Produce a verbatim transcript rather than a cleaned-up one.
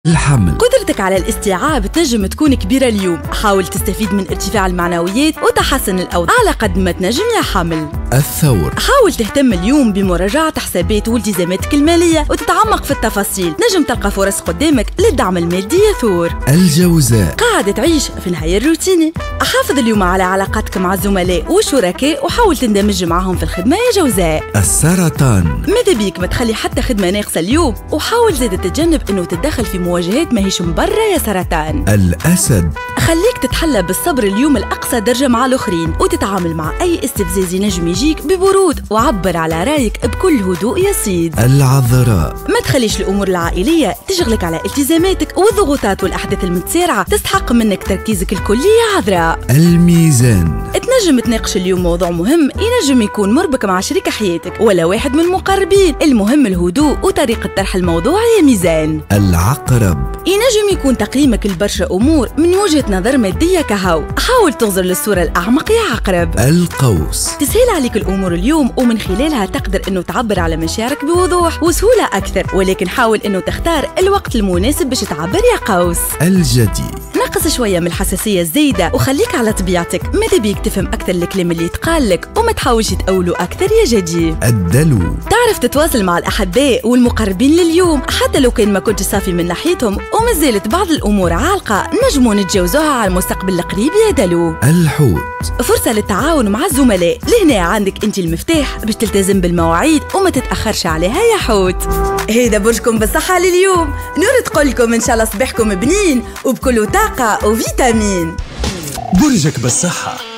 الحمل. قدرتك على الاستيعاب تنجم تكون كبيرة اليوم. حاول تستفيد من ارتفاع المعنويات وتحسن الأوضاع على قد ما تنجم يا حمل. الثور. حاول تهتم اليوم بمراجعة حسابات والتزاماتك المالية وتتعمق في التفاصيل. نجم تلقى فرص قدامك للدعم المادي يا ثور. الجوزاء. قاعد تعيش في الحياة الروتيني. حافظ اليوم على علاقاتك مع الزملاء والشركاء وحاول تندمج معهم في الخدمة يا جوزاء. السرطان. ماذا بيك ما تخلي حتى خدمة ناقصة اليوم، وحاول زاد تتجنب انه تتدخل في مواجهات ماهيش من برا يا سرطان. الأسد. خليك تتحلى بالصبر اليوم الأقصى درجة مع الآخرين، وتتعامل مع أي استفزاز ينجم يجيك ببرود، وعبر على رايك بكل هدوء يا سيد. العذراء. ما تخليش الأمور العائلية تشغلك على التزاماتك، والضغوطات والأحداث المتسارعة تستحق منك تركيزك الكلي يا عذراء. الميزان. تنجم تناقش اليوم موضوع مهم ينجم يكون مربك مع شريك حياتك ولا واحد من المقربين. المهم الهدوء وطريقة طرح الموضوع يا ميزان. العقرب. ينجم يكون تقييمك لبرشا أمور من وجهة نظر مادية كهو. حاول تنظر للصورة الأعمق يا عقرب. القوس. تسهل عليك الأمور اليوم، ومن خلالها تقدر أنه تعبر على مشاعرك بوضوح وسهولة أكثر، ولكن حاول أنه تختار الوقت المناسب باش تعبر يا قوس. الجدي. نقص شوية من الحساسية الزايدة وخليك على طبيعتك. ماذا بيك تفهم أكثر الكلام اللي يتقال لك وما تحاولش تأولوا أكثر يا جدي. الدلو. تعرف تتواصل مع الأحباء والمقربين لليوم حتى لو كان ما كنت صافي من ناحيتهم، وما زالت بعض الأمور عالقة نجموا نتجاوزوها على المستقبل القريب يا دلو. الحوت. فرصة للتعاون مع الزملاء. لهنا عندك أنت المفتاح باش تلتزم بالمواعيد وما تتأخرش عليها يا حوت. هيدا برجكم بالصحة لليوم. نور تقولكم إن شاء الله صباحكم بنين وبكل طاقة وفيتامين. برجك بالصحة.